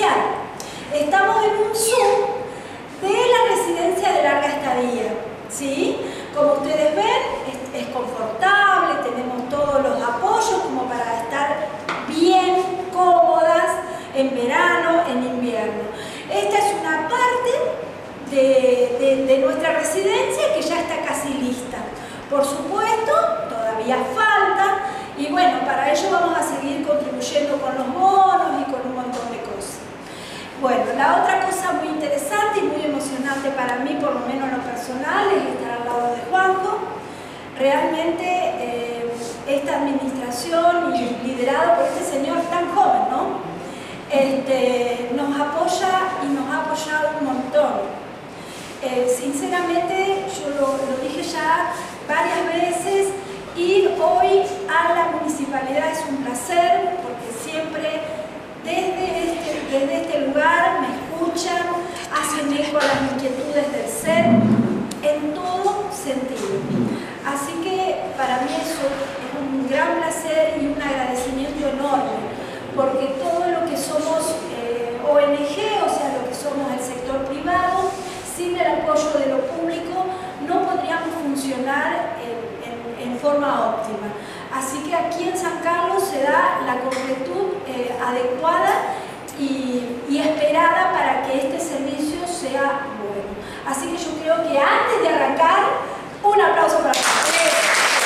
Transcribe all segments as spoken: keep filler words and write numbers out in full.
especial. Estamos en un Zoom de la residencia de larga estadía, ¿sí? Como ustedes ven, es, es confortable, tenemos todos los apoyos como para estar bien cómodas en verano, en invierno. Esta es una parte de, de, de nuestra residencia que ya está casi lista. Por supuesto, todavía falta, y bueno, para ello vamos a seguir contribuyendo con los bonos y con un montón de cosas. Bueno, la otra cosa muy interesante y muy emocionante para mí, por lo menos en lo personal, es estar al lado de Juanjo. Realmente eh, esta administración y liderado por este señor tan joven, ¿no? Este, nos apoya y nos ha apoyado un montón. Eh, sinceramente, yo lo, lo dije ya varias veces, ir hoy a la municipalidad es un placer, porque siempre desde este, desde este lugar me escuchan, hacen eco a las inquietudes del ser, en todo sentido. Así que para mí eso es un gran placer y un agradecimiento enorme, porque todo lo que somos eh, O N G, o sea, lo que somos el sector privado, sin el apoyo de lo público no podríamos funcionar en, en, en forma óptima. Así que aquí en San Carlos se da la concretud eh, adecuada y, y esperada para que este servicio sea bueno. Así que yo creo que antes de arrancar, un aplauso para ustedes.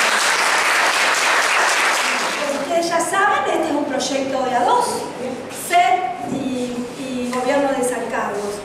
Como ustedes ya saben, este es un proyecto de A dos, C E T y, y Gobierno de San Carlos.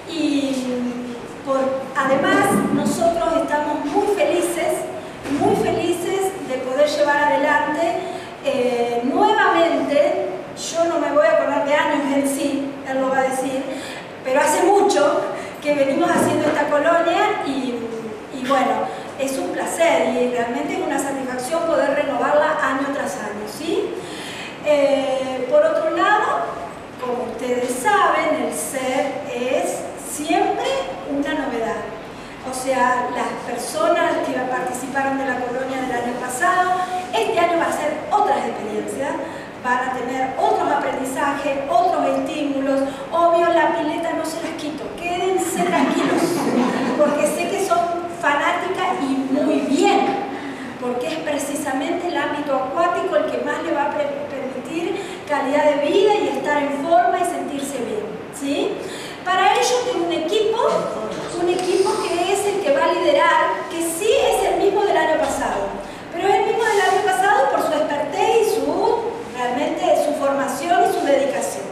Y por, además, nosotros estamos muy felices, muy felices de poder llevar adelante eh, nuevamente. Yo no me voy a acordar de años en sí, él lo va a decir, pero hace mucho que venimos haciendo esta colonia y, y bueno, es un placer y realmente es una satisfacción poder renovarla año tras año, ¿sí? Eh, por otro lado, como ustedes saben, el ser es siempre una novedad. O sea, las personas que participaron de la colonia del año pasado, este año va a ser otras experiencias, van a tener otros aprendizajes, otros estímulos. Obvio, la pileta no se las quito, quédense tranquilos, porque sé que son fanáticas y muy bien, porque es precisamente el ámbito acuático el que más le va a permitir calidad de vida y estar en forma y sentirse bien, ¿sí? Para ello tengo un equipo, un equipo que es el que va a liderar, que sí es el mismo del año pasado, pero es el mismo del año pasado por su expertise y su, realmente su formación y su dedicación.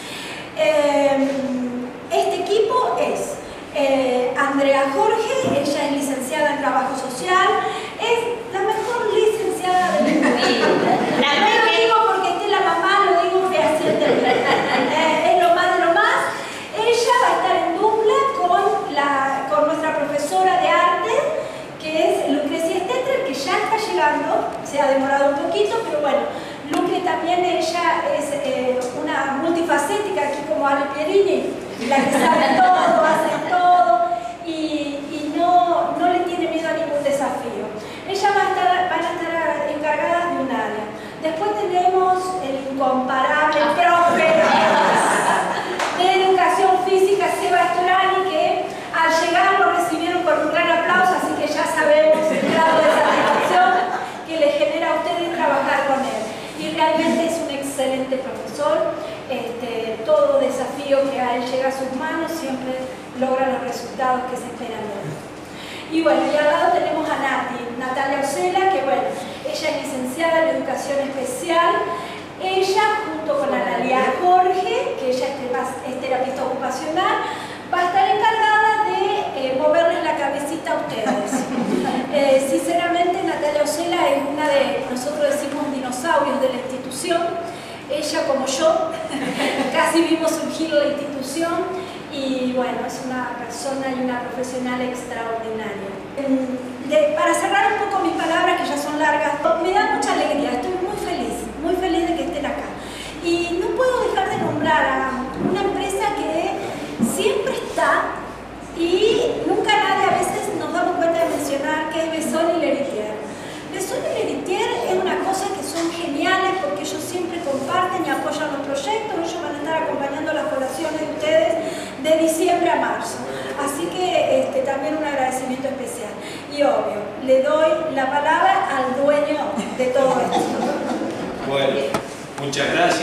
Eh, este equipo es eh, Andrea Jorge, ella es licenciada en Trabajo Social, es la mejor licenciada del mundo. No lo digo porque esté la mamá, lo digo fehacientemente. Eh, es lo más de lo más. Ella va a estar en dupla con, la, con nuestra profesora de arte, que es Lucrecia Stetter, que ya está llegando, se ha demorado un poquito, pero bueno, Lucre también, ella es eh, una multifacética, aquí como Ale Pierini, la que sabe todo, hace todo, y, y no, no le tiene miedo a ningún desafío. Ella va a estar, van a estar encargadas de un área. Después tenemos el incomparable profe de Educación Física, Seba Estorani, que al llegar lo recibieron con un gran aplauso, así que ya sabemos el grado de satisfacción que le genera a ustedes trabajar con él. Y realmente es un excelente profesor. Este, todo desafío que a él llega a sus manos siempre logra los resultados que se esperan de él. Y bueno, y al lado tenemos a Nati, Natalia Ocela, que bueno, ella es licenciada en Educación Especial. Ella, junto con Analia Jorge, que ella es terapista ocupacional, va a estar encargada de eh, moverles la cabecita a ustedes. Eh, sinceramente, Natalia Ocela es una de, nosotros decimos, dinosaurios de la institución. Ella, como yo, casi vimos surgir la institución y bueno, es una persona y una profesional extraordinaria. De, para cerrar un poco mis palabras, que ya son largas, me da mucha alegría, estoy muy feliz, muy feliz de que estén acá. Y no puedo dejar de nombrar a una empresa que siempre está y nunca nadie a veces nos damos cuenta de mencionar, que es Besson y Leritier. Besson y Leritier es una cosa que son geniales porque ellos siempre comparten y apoyan los proyectos, ellos van a estar acompañando a la población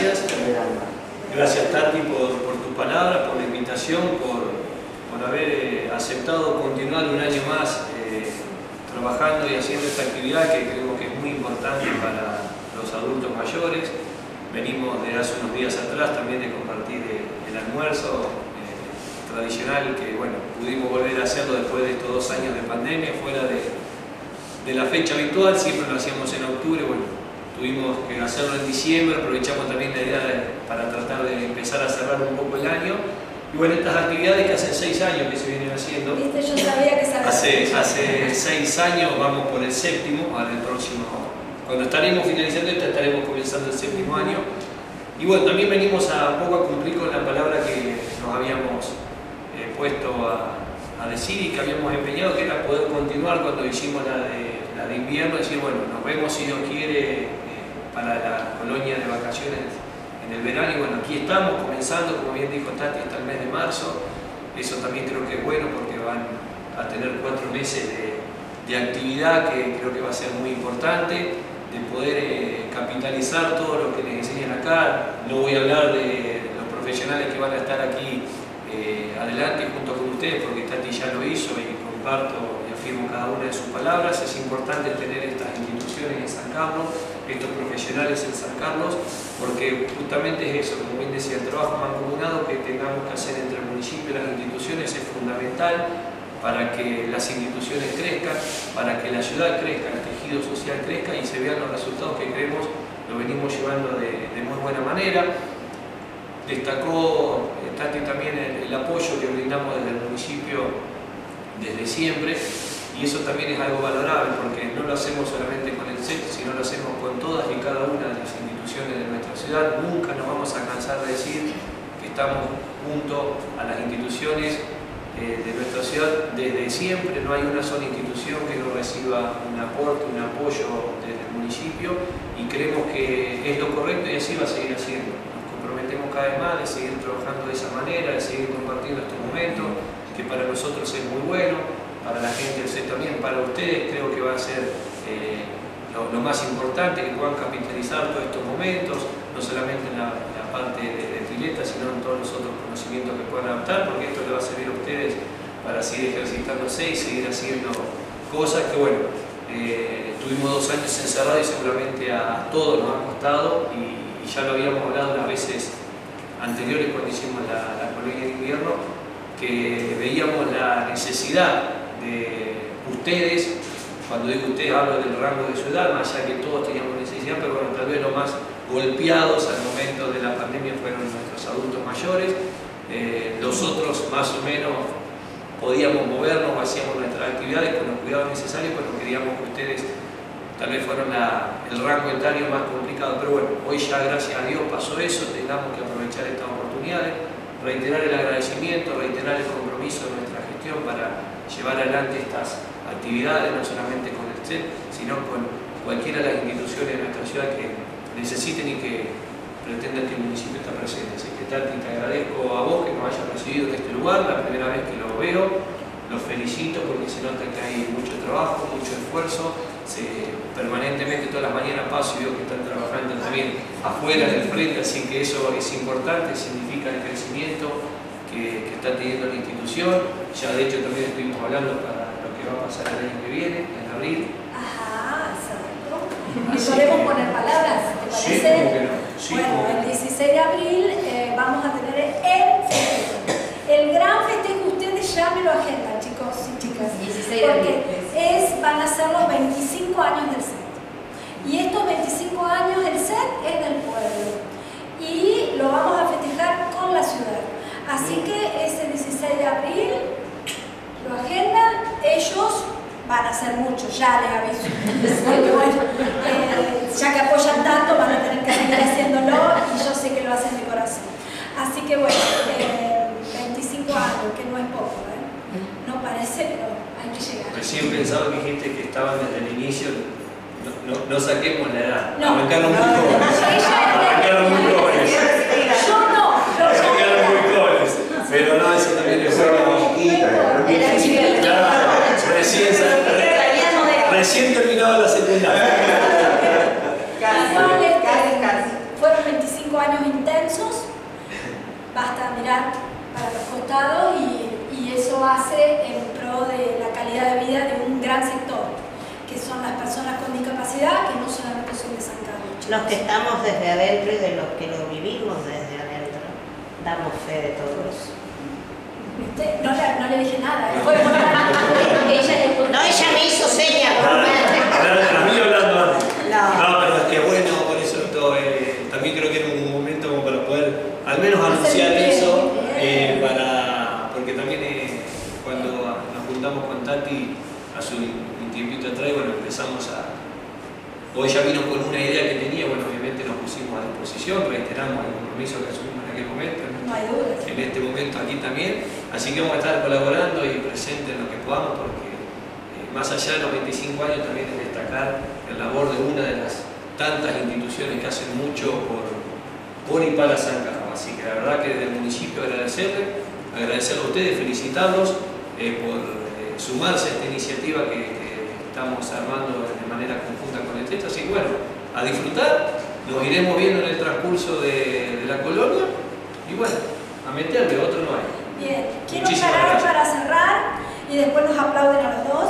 gracias. Gracias, Tati, por, por tu palabra, por la invitación, por, por haber eh, aceptado continuar un año más eh, trabajando y haciendo esta actividad que creo que es muy importante para los adultos mayores. Venimos de hace unos días atrás también de compartir eh, el almuerzo eh, tradicional que, bueno, pudimos volver a hacerlo después de estos dos años de pandemia, fuera de, de la fecha habitual. Siempre lo hacíamos en octubre, bueno, tuvimos que hacerlo en diciembre, aprovechamos también la idea de, para tratar de empezar a cerrar un poco el año. Y bueno, estas actividades que hace seis años que se vienen haciendo. ¿Viste? Yo sabía que sabía. Hace, hace seis años, vamos por el séptimo, ahora el próximo. Cuando estaremos finalizando esto, estaremos comenzando el séptimo año. Y bueno, también venimos a un poco a cumplir con la palabra que nos habíamos eh, puesto a, a decir y que habíamos empeñado, que era poder continuar cuando hicimos la de, la de invierno, decir, bueno, nos vemos si Dios quiere eh, para la colonia de vacaciones en el verano. Y bueno, aquí estamos comenzando, como bien dijo Tati, hasta el mes de marzo. Eso también creo que es bueno porque van a tener cuatro meses de, de actividad que creo que va a ser muy importante, de poder eh, capitalizar todo lo que les enseñan acá. No voy a hablar de los profesionales que van a estar aquí eh, adelante junto con ustedes, porque Tati ya lo hizo y comparto y afirmo cada una de sus palabras. Es importante tener estas instituciones en San Carlos, estos profesionales en San Carlos, porque justamente es eso, como bien decía, el trabajo mancomunado que tengamos que hacer entre el municipio y las instituciones es fundamental para que las instituciones crezcan, para que la ciudad crezca, el tejido social crezca y se vean los resultados que creemos lo venimos llevando de, de muy buena manera. Destacó Tati también el, el apoyo que brindamos desde el municipio desde siempre, y eso también es algo valorable porque no lo hacemos solamente con el C E T, sino lo hacemos con todas y cada una de las instituciones de nuestra ciudad. Nunca nos vamos a cansar de decir que estamos junto a las instituciones de nuestra ciudad desde siempre. No hay una sola institución que no reciba un aporte, un apoyo desde el municipio, y creemos que es lo correcto y así va a seguir haciendo. Nos comprometemos cada vez más de seguir trabajando de esa manera, de seguir compartiendo estos momentos, que para nosotros es muy bueno, para la gente del C E T también, para ustedes creo que va a ser eh, lo, lo más importante, que puedan capitalizar todos estos momentos, no solamente en la, en la parte de, de pileta, sino en todos los otros conocimientos que puedan adaptar, porque esto le va a servir a ustedes para seguir ejercitándose y seguir haciendo cosas que, bueno, eh, tuvimos dos años encerrados y seguramente a, a todos nos ha costado, y, y ya lo habíamos hablado las veces anteriores cuando hicimos la, la colonia de invierno, que veíamos la necesidad de ustedes. Cuando digo ustedes, hablo del rango de su edad, más allá que todos teníamos necesidad, pero bueno, tal vez los más golpeados al momento de la pandemia fueron nuestros adultos mayores. Eh, los otros más o menos podíamos movernos, hacíamos nuestras actividades con los cuidados necesarios, pero queríamos que ustedes tal vez fueron la, el rango etario más complicado. Pero bueno, hoy ya gracias a Dios pasó eso, tengamos que aprovechar estas oportunidades, reiterar el agradecimiento, reiterar el compromiso de nuestra gestión para llevar adelante estas actividades, no solamente con el C E T, sino con cualquiera de las instituciones de nuestra ciudad que necesiten y que pretendan que el municipio está presente. Así que, Tati, te agradezco a vos que nos hayas recibido en este lugar, la primera vez que lo veo, los felicito porque se nota que hay mucho trabajo, mucho esfuerzo, se, permanentemente todas las mañanas paso y veo que están trabajando también afuera del frente, así que eso es importante, significa el crecimiento que, que está teniendo la institución. Ya de hecho también estuvimos hablando para lo que va a pasar el año que viene, en abril. Ajá, exacto. ¿Y podemos poner palabras? ¿Te parece? Sí, ¿cómo que no? Sí, bueno, ¿cómo? el dieciséis de abril eh, vamos a tener el festejo. El gran festejo, ustedes ya me lo agendan, chicos y chicas. dieciséis de abril. Porque es, van a ser los veinticinco años del C E T. Y estos veinticinco años del C E T es del pueblo. Y lo vamos a festejar con la ciudad. Así que ese dieciséis de abril lo agendan, ellos van a hacer mucho, ya les aviso. Porque, bueno, eh, ya que apoyan tanto, van a tener que seguir haciéndolo y yo sé que lo hacen de corazón. Así que bueno, eh, veinticinco años, que no es poco, ¿eh? No parece, pero hay que llegar. Recién pensaba que dijiste que estaban desde el inicio, no, no, no saquemos la edad, No. arrancaron muy jóvenes. Arrancaron muy jóvenes. Yo no, yo ya Arrancaron muy jóvenes. Pero no, eso también es bueno. Era chiquita. Claro, recién, recién terminado la secundaria. Casi, Igual, este, casi, casi. fueron veinticinco años mirar para los costados y, y eso hace en pro de la calidad de vida de un gran sector, que son las personas con discapacidad, que no solamente son de San Carlos. Los que estamos desde adentro y de los que lo vivimos desde adentro, damos fe de todo eso. Usted, no, le, no le dije nada, ¿eh? Fue por la- ella, No, ella me hizo señas. A mí hablando antes. No. No, pero es que bueno, por eso esto, eh, también creo que era un momento como para poder al menos anunciar eso, eh, para, porque también eh, cuando nos juntamos con Tati hace un, un tiempito atrás, bueno, empezamos a, o ella vino con una idea que tenía, bueno, obviamente nos pusimos a disposición, reiteramos el compromiso que asumimos en aquel momento, no hay dudas. en este momento aquí también, así que vamos a estar colaborando y presentes en lo que podamos, porque eh, más allá de los veinticinco años también es destacar el labor de una de las tantas instituciones que hacen mucho por, por y para San Carlos. Así que la verdad que desde el municipio agradecerle, agradecerle a ustedes, felicitarlos eh, por eh, sumarse a esta iniciativa que, que estamos armando de manera conjunta con el texto. Así que bueno, a disfrutar, nos iremos viendo en el transcurso de, de la colonia y bueno, a meterle, otro no hay. Bien, quiero Muchísimas aclarar gracias. para cerrar, y después nos aplauden a los dos,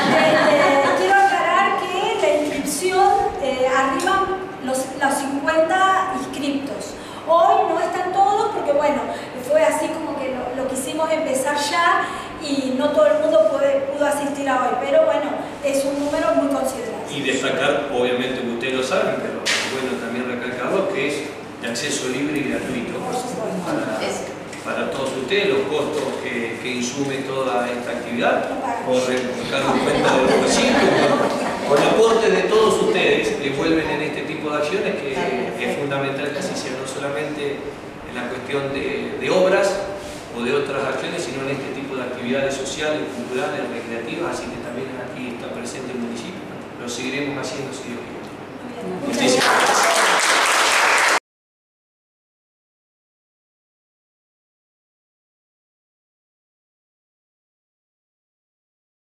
eh, quiero aclarar que la inscripción, eh, arriban los, los cincuenta inscriptos. Hoy no están todos porque bueno, fue así como que lo, lo quisimos empezar ya y no todo el mundo puede, pudo asistir a hoy, pero bueno, es un número muy considerable. Y destacar, obviamente que ustedes lo saben, pero bueno también recalcarlo, que es de acceso libre y gratuito Por supuesto. para, para todos ustedes, los costos que, que insume toda esta actividad, corren por cargo y cuenta del municipio, con aporte de todos ustedes que vuelven en este tipo de acciones, que es fundamental que así sea, no solamente en la cuestión de, de obras o de otras acciones, sino en este tipo de actividades sociales, culturales, recreativas, así que también aquí está presente el municipio. Lo seguiremos haciendo si Dios quiere. Muy bien. Muchas gracias.